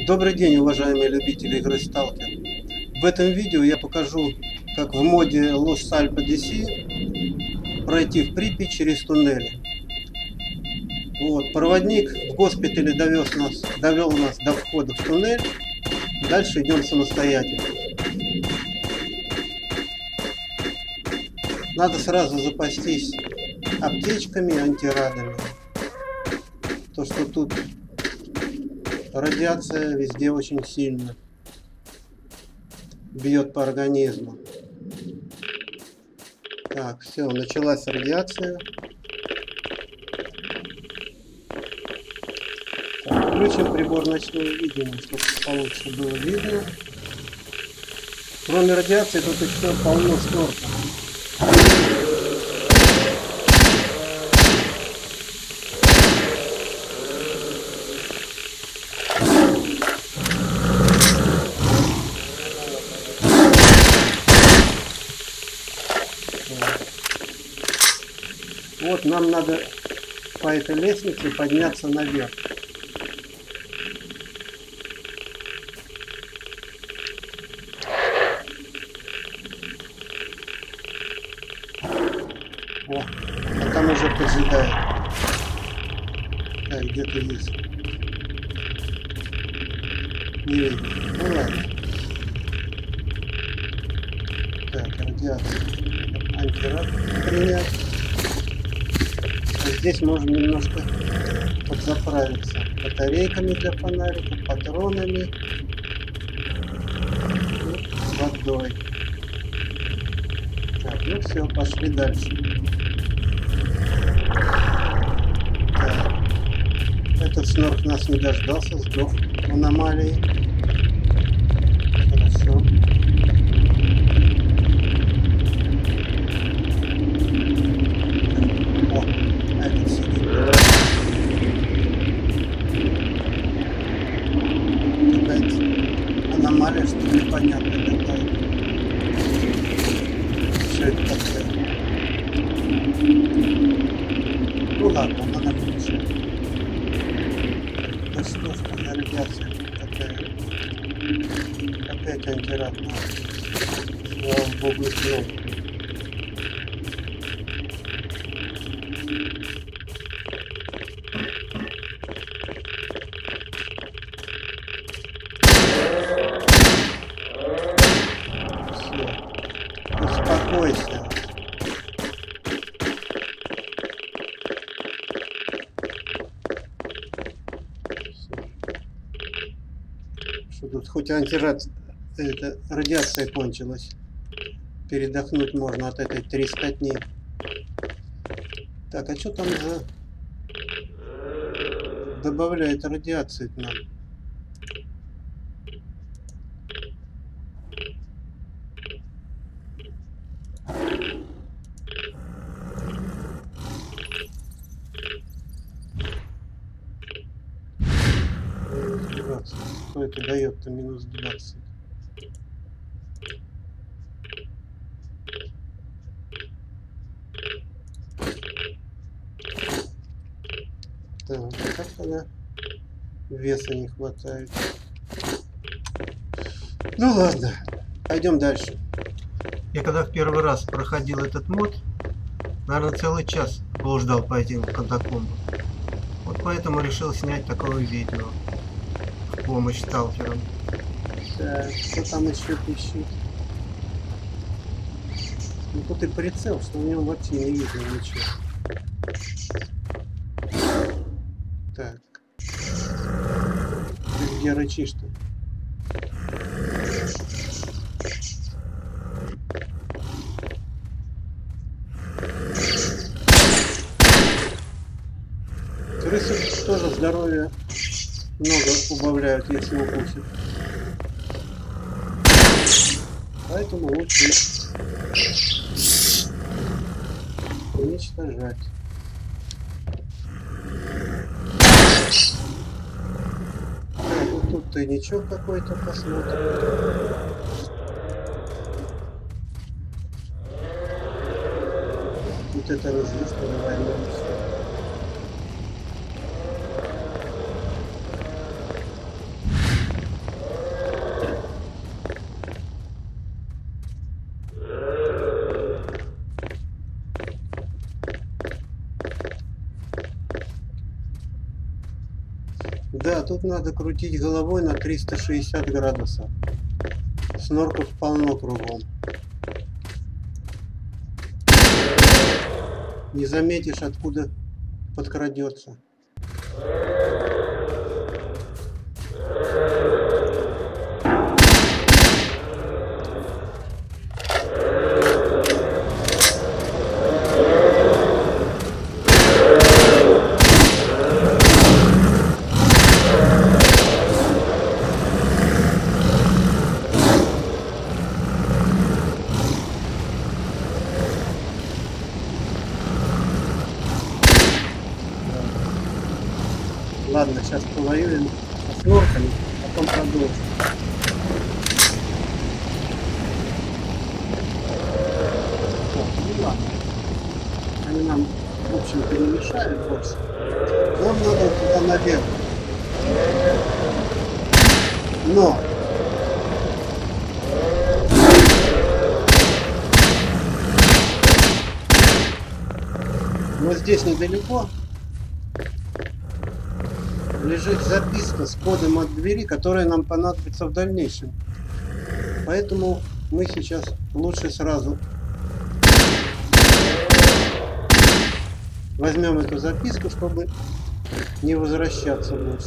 Добрый день, уважаемые любители игры Stalker. В этом видео я покажу, как в моде Lost Alpha DC пройти в Припять через туннели. Вот, проводник в госпитале довел нас до входа в туннель. Дальше идем самостоятельно. Надо сразу запастись аптечками, антирадами. То, что тут радиация везде очень сильно бьет по организму. Так, все, началась радиация. Так, включим прибор ночного видения, чтобы получше было видно. Кроме радиации тут еще полно снорков. Вот нам надо по этой лестнице подняться наверх. О, а там уже поджидает. Так, где-то есть. Не видно. Ну ладно. Так, радиация. Антирад принять. Здесь можно немножко подзаправиться батарейками для фонарика, патронами и водой. Так, ну все, пошли дальше. Так. Этот снорк нас не дождался, сдох в аномалии. Хорошо. Аномалия, что непонятно какая. Что это такое? Ну ладно, она нам не мешает. Ну что ж, какая радиация такая. Опять антирад надо. Слава богу, снова. Успокойся. Что тут хоть радиация кончилась. Передохнуть можно от этой трескотни. Так, а что там за добавляет радиации к нам? Что это дает-то? Минус 20. Так, как тогда веса не хватает? Ну ладно, пойдем дальше. Я когда в первый раз проходил этот мод, наверное, целый час блуждал по этим катакомбам. Вот поэтому решил снять такое видео в помощь сталкерам. Так, что там еще пищит? Ну тут и прицел, что в нем вообще не видно ничего. Так. Ты где рычишь-то? Крысы тоже здоровье много убавляют, если укусит. Поэтому лучше уничтожать. Так, вот тут тайничок какой-то посмотрим. Вот это раздушка, давай вернемся. Да, тут надо крутить головой на 360 градусов. Снорков полно кругом. Не заметишь, откуда подкрадется. Ладно, сейчас повоюем со снорками, потом продолжим. Так, ну ладно. Они нам, в общем-то, не мешают больше. Нам надо туда наверх. Но вот здесь недалеко лежит записка с кодом от двери, которая нам понадобится в дальнейшем. Поэтому мы сейчас лучше сразу возьмем эту записку, чтобы не возвращаться больше.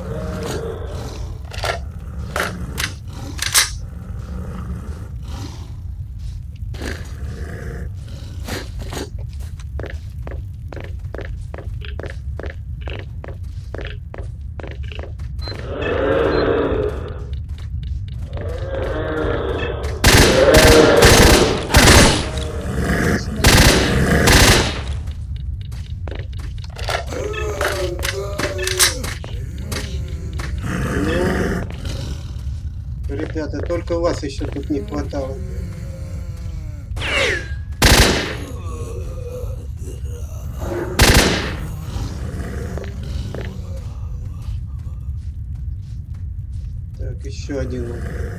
Ребята, только вас еще тут не хватало. Так, еще один.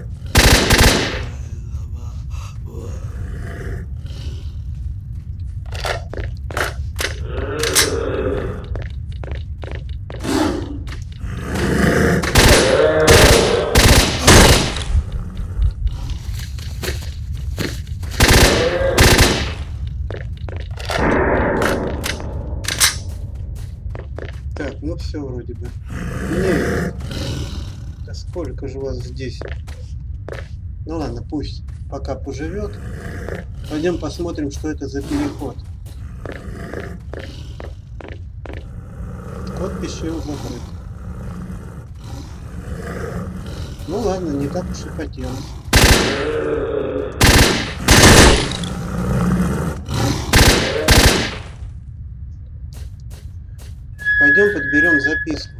Так, ну все вроде бы. Нет. Да сколько же вас здесь? Ну ладно, пусть пока поживет. Пойдем посмотрим, что это за переход. Код пищевой закрыт. Ну ладно, не так уж и хотелось. Пойдем подберем записку.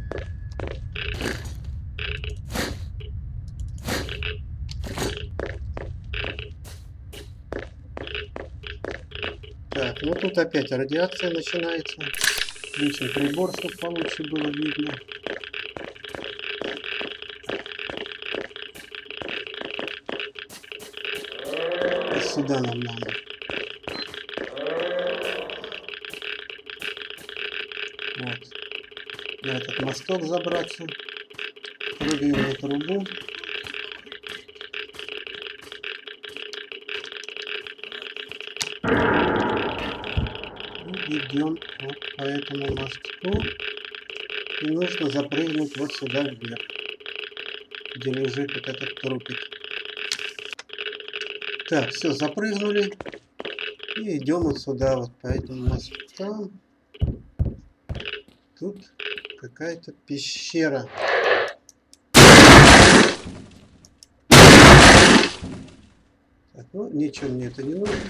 Так, ну тут опять радиация начинается. Включим прибор, чтобы получше было видно. И сюда нам надо. Вот. На этот мосток забраться. Прыгаем на трубу. И идем вот по этому мостку. И нужно запрыгнуть вот сюда вверх, где лежит вот этот трупик. Так, все, запрыгнули. И идем вот сюда, вот по этому мосту. Тут какая-то пещера. Так, ну ничего мне это не нужно.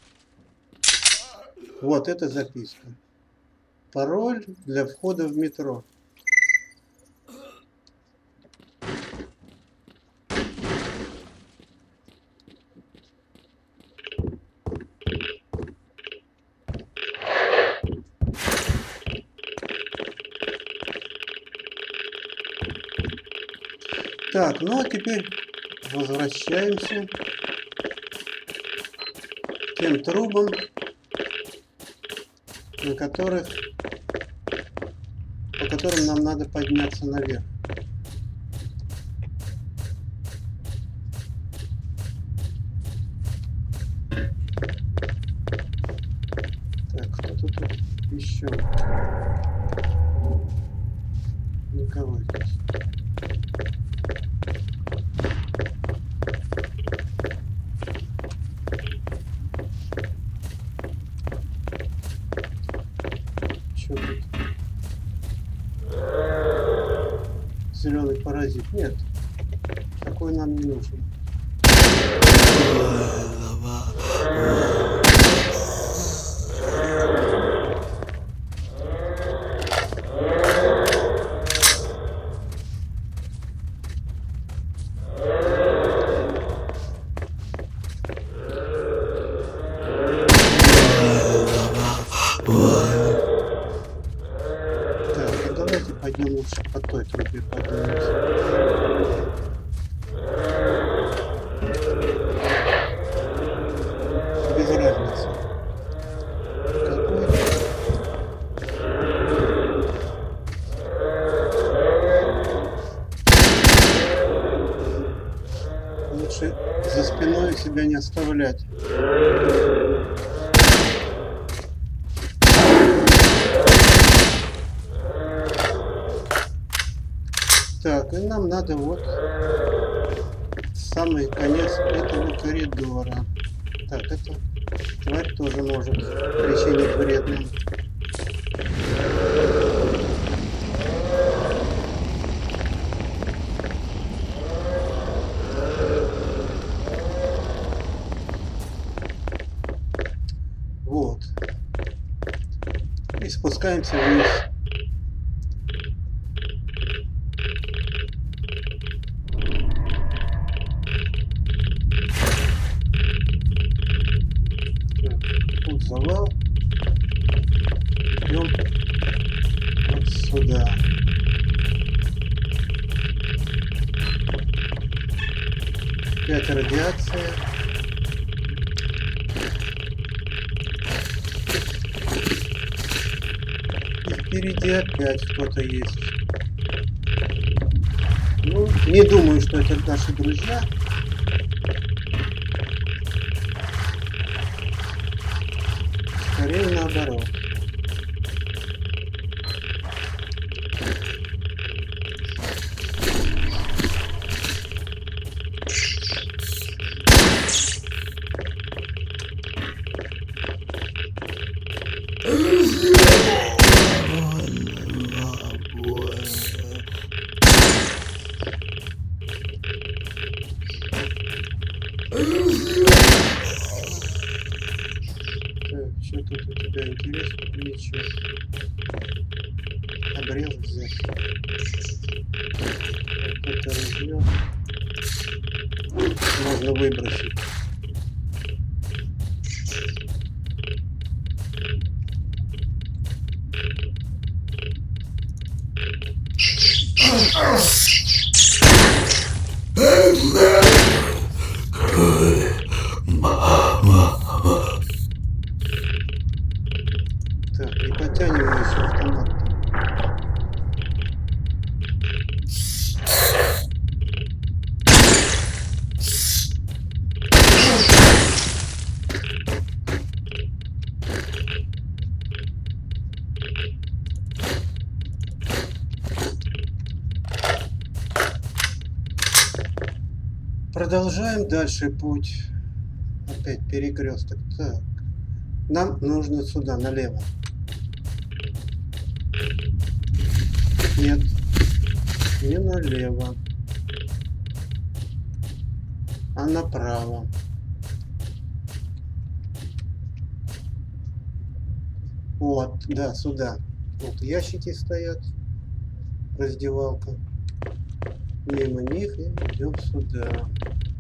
Вот это записка. Пароль для входа в метро. Так, ну а теперь возвращаемся к тем трубам, на которых, по по которым нам надо подняться наверх. Так, кто тут еще? Никого здесь. Что тут? Зеленый паразит. Нет. Такой нам не нужен. Так, давайте пойдем лучше по той трубе поднимемся. Без разницы. Какой? Лучше за спиной себя не оставлять. Так, и нам надо вот самый конец этого коридора. Так, эта тварь тоже может причинить вред нам. Вот. И спускаемся вниз. Тут завал. Идем вот сюда. Опять радиация. И впереди опять кто-то есть. Ну, не думаю, что это наши друзья. Скорее наоборот. Что тут у тебя интересно? Ничего. Обрез взять. Это разъем. Можно выбросить. Так, не потянем еще автомат. Продолжаем дальше путь. Опять перекресток. Так. Нам нужно сюда, налево. Нет. Не налево. А направо. Вот, да, сюда. Вот ящики стоят. Раздевалка. Мимо них и идем сюда.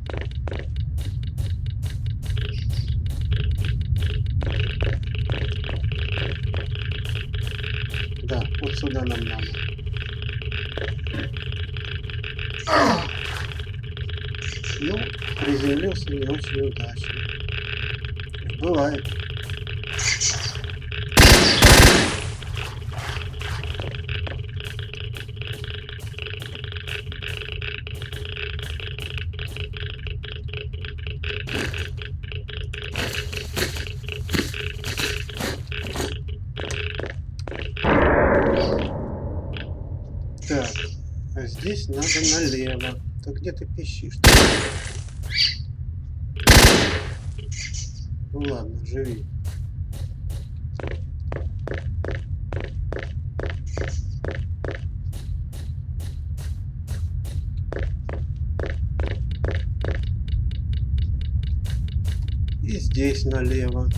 Да, вот сюда нам надо. Ну, приземлился не очень удачно. Бывает. А здесь надо налево. Так где ты пищишь? Ну ладно, живи. И здесь налево.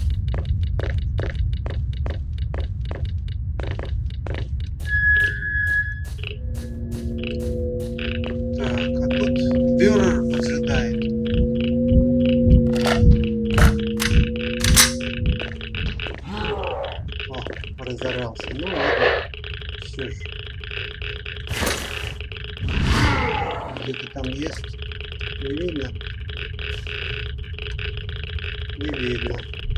Так, а тут Бюрер поджидает. О, разорался. Ну ладно. Все же. Где-то там есть. Не видно? Не видно.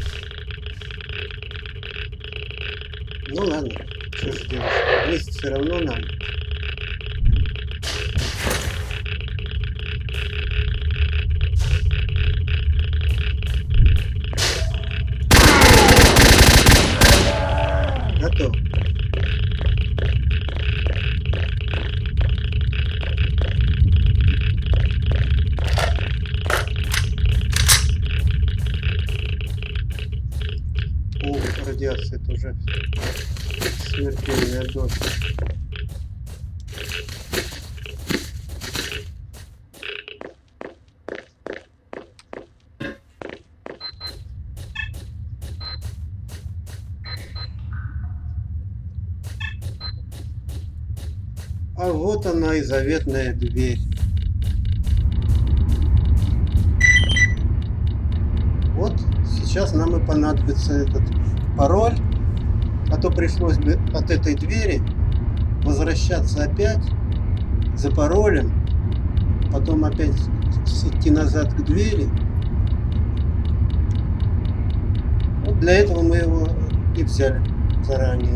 Ну ладно. Что же делать? Есть все равно нам. Готов. О, радиация, это уже смертельная доза. А вот она и заветная дверь. Вот сейчас нам и понадобится этот пароль, а то пришлось бы от этой двери возвращаться опять за паролем, потом опять идти назад к двери. Вот для этого мы его и взяли заранее.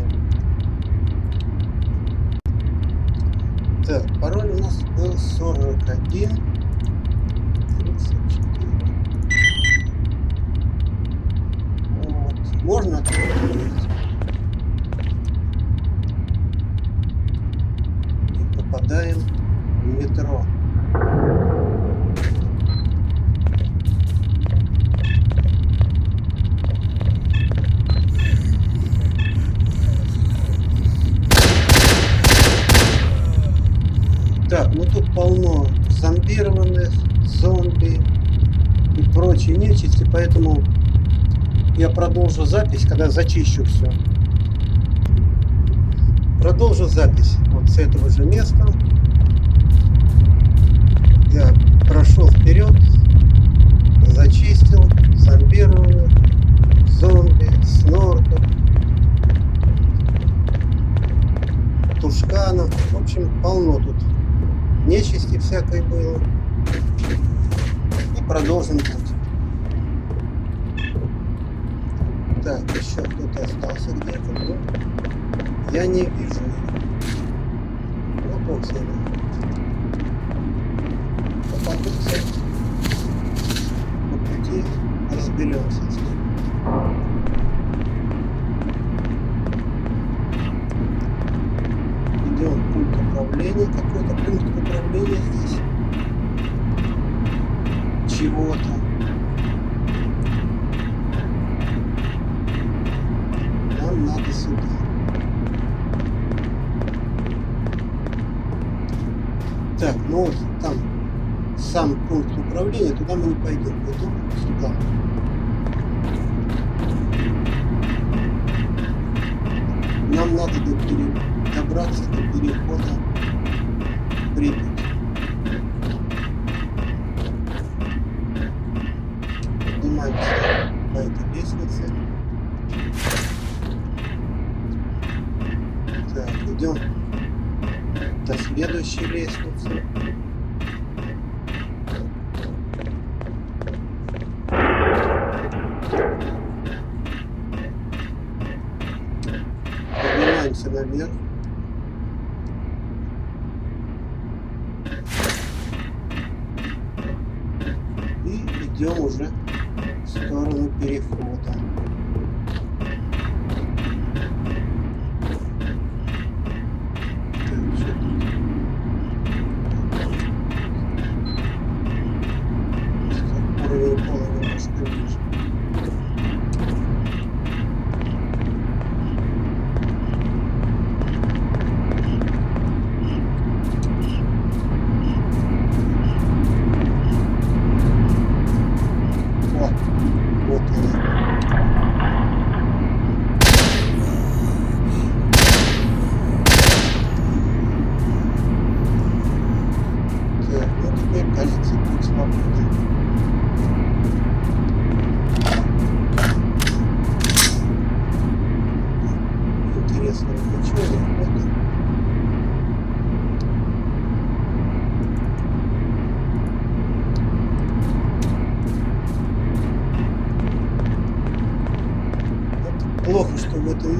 Так, пароль у нас был 41 34. Вот. Можно открыть. И попадаем в метро. Так, ну тут полно зомбированных, зомби и прочей нечисти, поэтому я продолжу запись, когда зачищу все. Продолжу запись вот с этого же места. Я прошел вперед, зачистил зомбированных, зомби, снорков, тушканов. В общем, полно тут нечисти всякой было. И продолжим путь. Так, еще кто-то остался где-то, но я не вижу его. Ну, бог с ним. Попадутся по пути, разберемся с ним. Идем в пункт управления. Какой-то пункт управления здесь. Чего-то. Нам надо сюда. Так, ну вот там сам пункт управления, туда мы не пойдем. Пойдем сюда. Нам надо добраться до перехода Припять. Поднимаемся по этой лестнице. Так, идем до следующей лестницы. Поднимаемся наверх. И идем уже в сторону перехода. Так, что тут?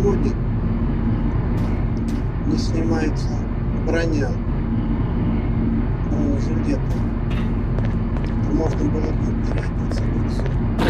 моде не снимается броня, бронежилеты, то можно было бы переодеться в все.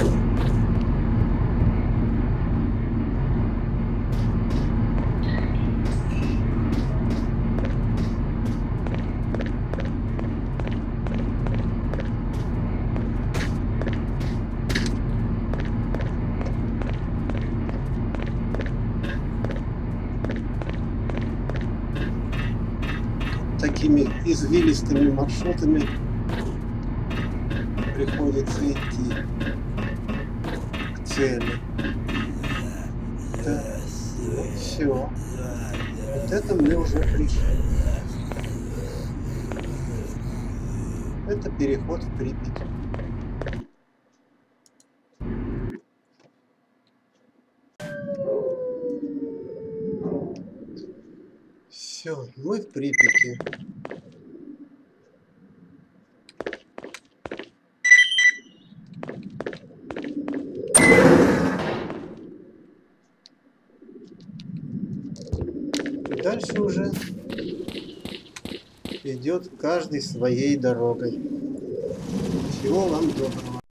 Такими извилистыми маршрутами приходится идти к цели. Да, вот все. Вот это мы уже пришли. Это переход в Припять. Все, мы в Припяти. Дальше уже идет каждый своей дорогой. Всего вам доброго.